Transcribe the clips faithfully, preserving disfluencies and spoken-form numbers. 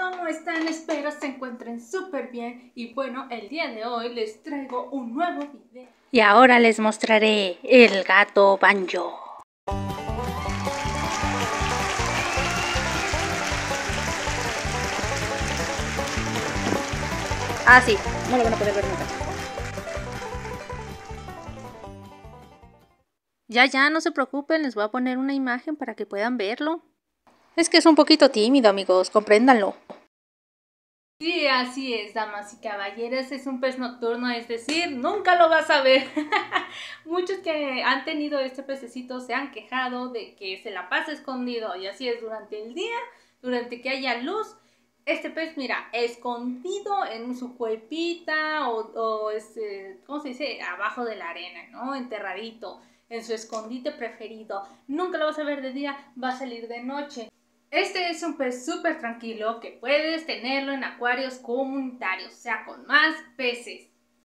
¿cómo están? Espero se encuentren súper bien. Y bueno, el día de hoy les traigo un nuevo video. Y ahora les mostraré el gato Banjo. Ah, sí, no lo van a poder ver nunca. Ya, ya, no se preocupen, les voy a poner una imagen para que puedan verlo. Es que es un poquito tímido, amigos, compréndanlo. Sí, así es, damas y caballeros, es un pez nocturno, es decir, nunca lo vas a ver. Muchos que han tenido este pececito se han quejado de que se la pasa escondido, y así es durante el día, durante que haya luz. Este pez, mira, escondido en su cuevita o, o este, ¿cómo se dice? Abajo de la arena, ¿no? Enterradito, en su escondite preferido. Nunca lo vas a ver de día, va a salir de noche. Este es un pez súper tranquilo que puedes tenerlo en acuarios comunitarios, o sea, con más peces.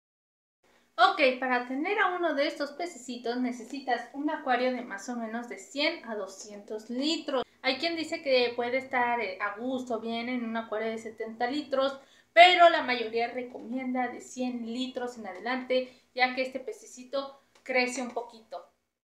Ok, para tener a uno de estos pececitos necesitas un acuario de más o menos de cien a doscientos litros. Hay quien dice que puede estar a gusto bien en un acuario de setenta litros, pero la mayoría recomienda de cien litros en adelante, ya que este pececito crece un poquito.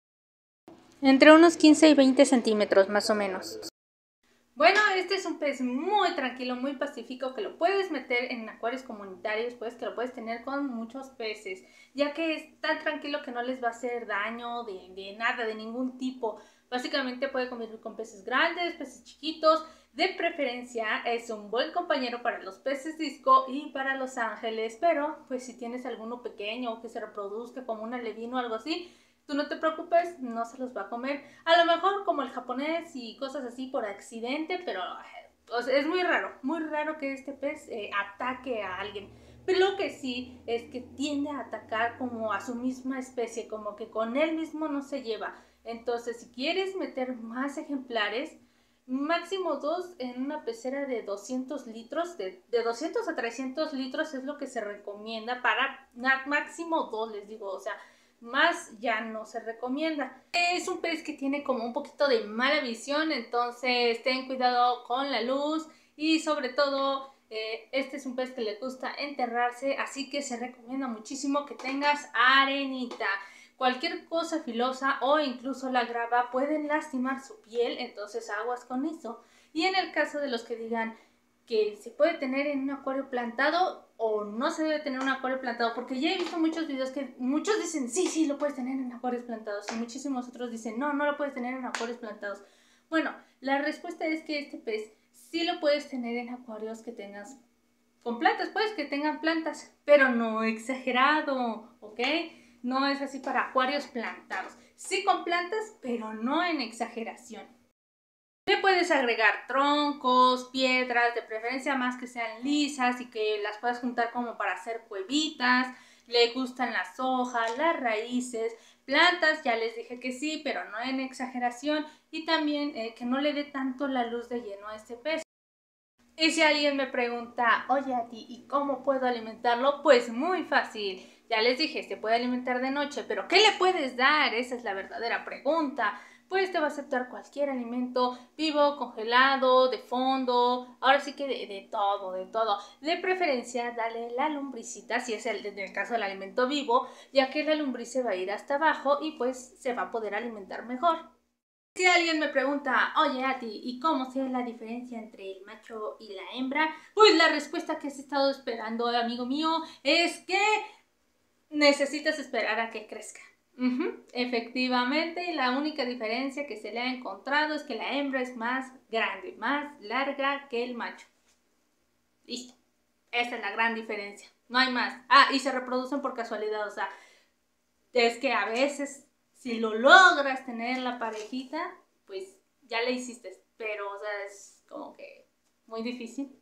Entre unos quince y veinte centímetros más o menos. Bueno, este es un pez muy tranquilo, muy pacífico, que lo puedes meter en acuarios comunitarios, pues que lo puedes tener con muchos peces, ya que es tan tranquilo que no les va a hacer daño de, de nada, de ningún tipo. Básicamente puede convivir con peces grandes, peces chiquitos. De preferencia es un buen compañero para los peces disco y para los ángeles, pero pues si tienes alguno pequeño que se reproduzca como un alevino o algo así, tú no te preocupes, no se los va a comer. A lo mejor como el japonés y cosas así por accidente, pero o sea, es muy raro, muy raro que este pez eh, ataque a alguien. Pero lo que sí es que tiende a atacar como a su misma especie, como que con él mismo no se lleva. Entonces, si quieres meter más ejemplares, máximo dos en una pecera de doscientos litros, de, de doscientos a trescientos litros es lo que se recomienda para máximo dos, les digo, o sea, más ya no se recomienda. Es un pez que tiene como un poquito de mala visión, entonces ten cuidado con la luz y sobre todo eh, este es un pez que le gusta enterrarse, así que se recomienda muchísimo que tengas arenita. Cualquier cosa filosa o incluso la grava pueden lastimar su piel, entonces aguas con eso. Y en el caso de los que digan que se puede tener en un acuario plantado o no se debe tener un acuario plantado, porque ya he visto muchos videos que muchos dicen sí, sí, lo puedes tener en acuarios plantados y muchísimos otros dicen no, no lo puedes tener en acuarios plantados. Bueno, la respuesta es que este pez sí lo puedes tener en acuarios que tengas con plantas, pues que tengan plantas, pero no exagerado, ¿ok? No es así para acuarios plantados. Sí con plantas, pero no en exageración. Le puedes agregar troncos, piedras, de preferencia más que sean lisas y que las puedas juntar como para hacer cuevitas. Le gustan las hojas, las raíces, plantas, ya les dije que sí, pero no en exageración. Y también eh, que no le dé tanto la luz de lleno a este pez. Y si alguien me pregunta, oye a ti, ¿y cómo puedo alimentarlo? Pues muy fácil. Ya les dije, se puede alimentar de noche, pero ¿qué le puedes dar? Esa es la verdadera pregunta. Pues te va a aceptar cualquier alimento vivo, congelado, de fondo, ahora sí que de, de todo, de todo. De preferencia, dale la lumbricita, si es el, en el caso del alimento vivo, ya que la lombriz se va a ir hasta abajo y pues se va a poder alimentar mejor. Si alguien me pregunta, oye Ati, ¿y cómo sé la diferencia entre el macho y la hembra? Pues la respuesta que has estado esperando, amigo mío, es que necesitas esperar a que crezca. Uh-huh. Efectivamente, la única diferencia que se le ha encontrado es que la hembra es más grande, más larga que el macho. Listo. Esa es la gran diferencia. No hay más. Ah, y se reproducen por casualidad, o sea, es que a veces si lo logras tener la parejita, pues ya le hiciste, pero o sea, es como que muy difícil.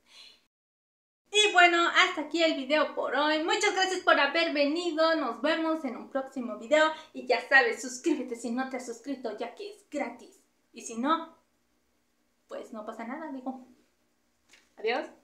Y bueno, hasta aquí el video por hoy. Muchas gracias por haber venido. Nos vemos en un próximo video. Y ya sabes, suscríbete si no te has suscrito, ya que es gratis. Y si no, pues no pasa nada, digo. Adiós.